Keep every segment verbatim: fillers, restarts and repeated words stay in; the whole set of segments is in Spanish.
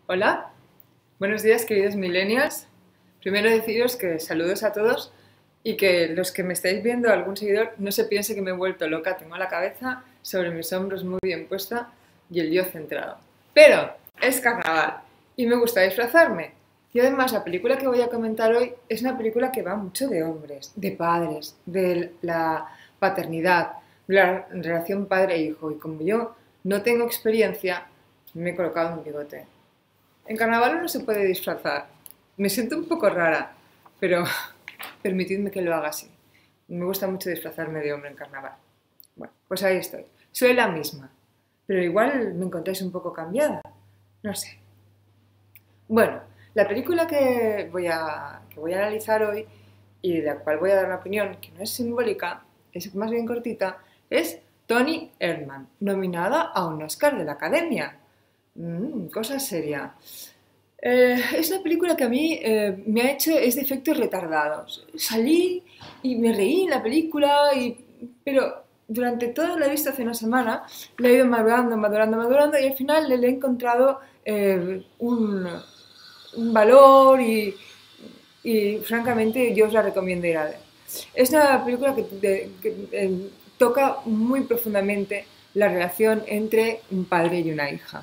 Hola, buenos días queridos millennials. Primero deciros que saludos a todos y que los que me estáis viendo, algún seguidor, no se piense que me he vuelto loca. Tengo la cabeza sobre mis hombros muy bien puesta y el yo centrado. Pero es carnaval y me gusta disfrazarme. Y además la película que voy a comentar hoy es una película que va mucho de hombres, de padres, de la paternidad, de la relación padre-hijo. Y como yo no tengo experiencia, me he colocado un bigote. En carnaval no se puede disfrazar. Me siento un poco rara, pero permitidme que lo haga así. Me gusta mucho disfrazarme de hombre en carnaval. Bueno, pues ahí estoy. Soy la misma, pero igual me encontráis un poco cambiada. No sé. Bueno, la película que voy a, que voy a analizar hoy y de la cual voy a dar una opinión que no es simbólica, es más bien cortita, es Toni Erdmann, nominada a un Oscar de la Academia. Mm, cosa seria. Eh, es una película que a mí eh, me ha hecho es de efectos retardados. Salí y me reí en la película, y, pero durante toda la vista hace una semana la he ido madurando, madurando, madurando y al final le, le he encontrado eh, un, un valor y, y francamente yo os la recomiendo ir a ver. Es una película que, de, que eh, toca muy profundamente la relación entre un padre y una hija.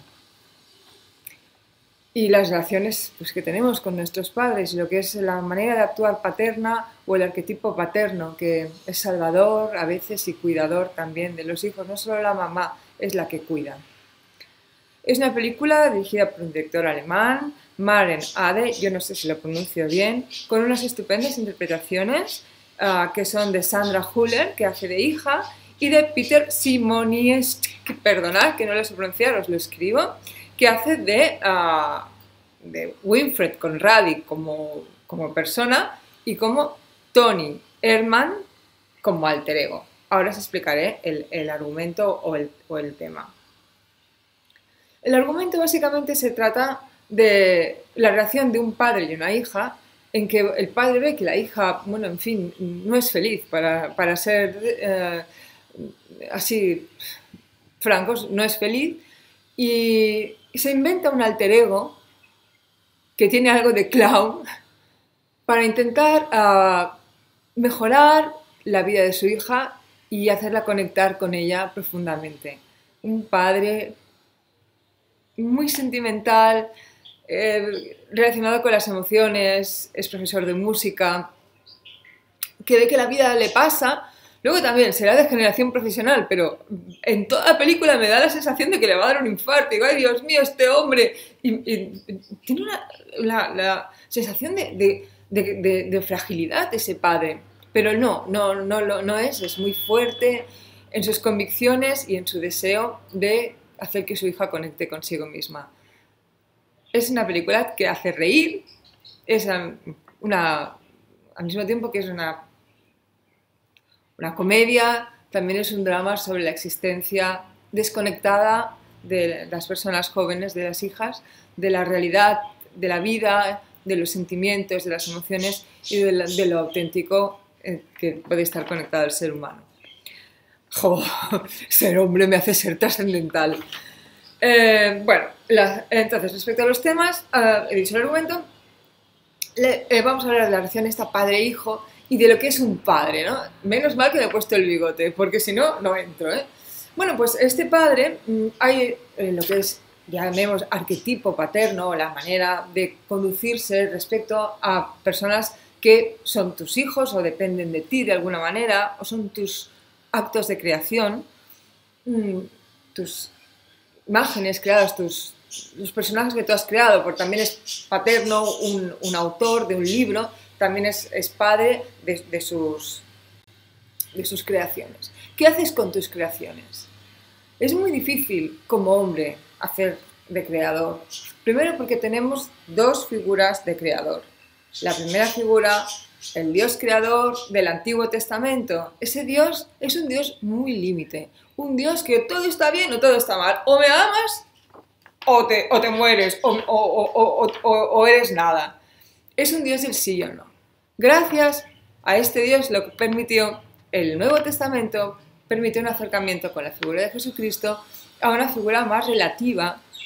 Y las relaciones pues, que tenemos con nuestros padres y lo que es la manera de actuar paterna o el arquetipo paterno, que es salvador a veces y cuidador también de los hijos. No solo la mamá es la que cuida. Es una película dirigida por un director alemán, Maren Ade, yo no sé si lo pronuncio bien, con unas estupendas interpretaciones uh, que son de Sandra Hüller, que hace de hija, y de Peter Simonies, perdonad que no lo sé pronunciar, os lo escribo, que hace de, uh, de Winfried Conradi como, como persona y como Toni Erdmann como alter ego. Ahora os explicaré el, el argumento o el, o el tema. El argumento básicamente se trata de la relación de un padre y una hija, en que el padre ve que la hija, bueno, en fin, no es feliz, para, para ser eh, así francos, no es feliz, y se inventa un alter ego que tiene algo de clown para intentar uh, mejorar la vida de su hija y hacerla conectar con ella profundamente. Un padre muy sentimental, eh, relacionado con las emociones, es profesor de música, que ve que la vida le pasa. Luego también será de generación profesional, pero en toda la película me da la sensación de que le va a dar un infarto. Digo, ay, Dios mío, este hombre. Y, y, tiene una, la, la sensación de, de, de, de, de fragilidad de ese padre. Pero no, no, no, no, no es. Es muy fuerte en sus convicciones y en su deseo de hacer que su hija conecte consigo misma. Es una película que hace reír, es una, al mismo tiempo que es una Una comedia, también es un drama sobre la existencia desconectada de las personas jóvenes, de las hijas, de la realidad, de la vida, de los sentimientos, de las emociones y de lo, de lo auténtico que puede estar conectado al ser humano. ¡Jo! Ser hombre me hace ser trascendental. Eh, bueno, la, entonces, respecto a los temas, uh, he dicho el argumento, le, eh, vamos a hablar de la relación esta padre-hijo y de lo que es un padre, ¿no? Menos mal que me he puesto el bigote, porque si no, no entro, ¿eh? Bueno, pues este padre, hay eh, lo que es, llamemos, arquetipo paterno, la manera de conducirse respecto a personas que son tus hijos o dependen de ti de alguna manera, o son tus actos de creación, tus imágenes creadas, tus, los personajes que tú has creado, porque también es paterno un, un autor de un libro, también es, es padre de, de, sus, de sus creaciones. ¿Qué haces con tus creaciones? Es muy difícil como hombre hacer de creador. Primero porque tenemos dos figuras de creador. La primera figura, el Dios creador del Antiguo Testamento. Ese Dios es un Dios muy límite. Un Dios que todo está bien o todo está mal. O me amas o te, o te mueres o, o, o, o, o eres nada. Es un Dios del sí o no. Gracias a este Dios lo que permitió el Nuevo Testamento, permitió un acercamiento con la figura de Jesucristo a una figura más relativa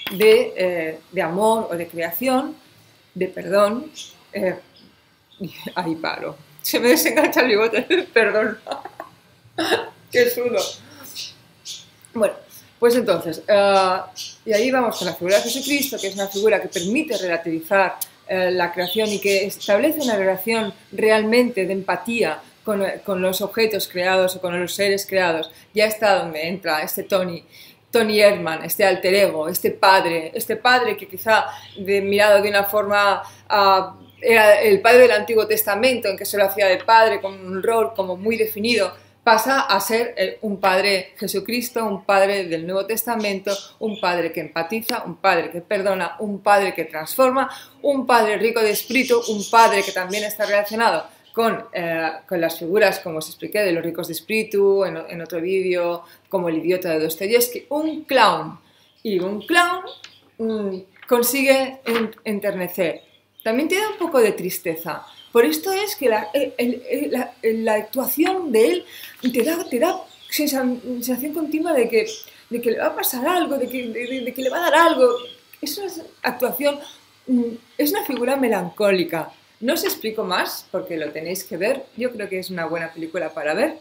de, eh, de amor o de creación, de perdón. Eh, ahí paro. Se me desengancha el bigote, perdón. Qué sudo. Bueno, pues entonces, uh, y ahí vamos con la figura de Jesucristo, que es una figura que permite relativizar uh, la creación y que establece una relación realmente de empatía con, con los objetos creados o con los seres creados. Ya está donde entra este Tony, Tony Erdmann, este alter ego, este padre, este padre que quizá de, mirado de una forma... Uh, era el padre del Antiguo Testamento, en que se lo hacía de padre, con un rol como muy definido, pasa a ser un padre Jesucristo, un padre del Nuevo Testamento, un padre que empatiza, un padre que perdona, un padre que transforma, un padre rico de espíritu, un padre que también está relacionado con, eh, con las figuras, como os expliqué, de los ricos de espíritu, en, en otro vídeo, como el idiota de Dostoyevsky, un clown. Y un clown mmm, consigue enternecer. También te da un poco de tristeza. Por esto es que la, el, el, la, la actuación de él te da, te da sensación continua de que, de que le va a pasar algo, de que, de, de que le va a dar algo. Es una actuación, es una figura melancólica. No os explico más porque lo tenéis que ver. Yo creo que es una buena película para ver.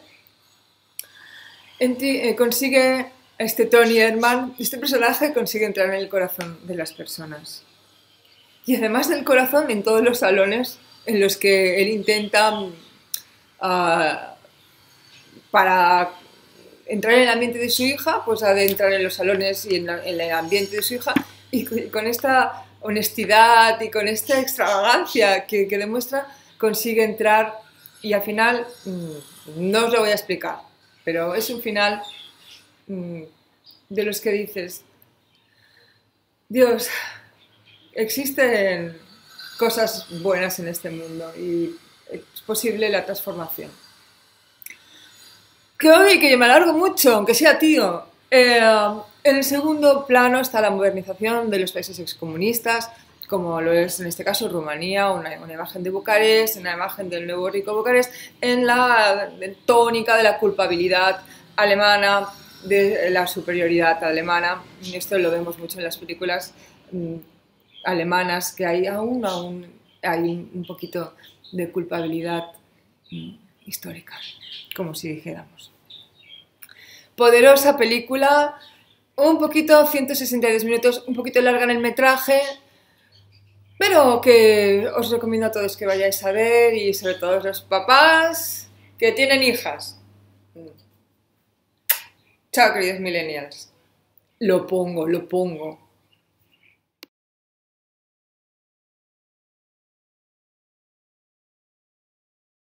En ti, eh, consigue, este Tony Erdmann, este personaje consigue entrar en el corazón de las personas. Y además del corazón, en todos los salones en los que él intenta, uh, para entrar en el ambiente de su hija, pues ha de entrar en los salones y en, la, en el ambiente de su hija, y con esta honestidad y con esta extravagancia que, que demuestra, consigue entrar y al final, mmm, no os lo voy a explicar, pero es un final mmm, de los que dices, Dios, existen cosas buenas en este mundo y es posible la transformación. Que hoy, que yo me alargo mucho, aunque sea tío. Eh, en el segundo plano está la modernización de los países excomunistas, como lo es en este caso Rumanía, una, una imagen de Bucarest, una imagen del nuevo rico Bucarest, en la tónica de la culpabilidad alemana, de la superioridad alemana. Y esto lo vemos mucho en las películas mmm, alemanas, que hay aún, aún hay un poquito de culpabilidad mmm, histórica, como si dijéramos. Poderosa película, un poquito, ciento sesenta y dos minutos, un poquito larga en el metraje, pero que os recomiendo a todos que vayáis a ver, y sobre todo los papás que tienen hijas. Chao, queridos millennials. Lo pongo, lo pongo.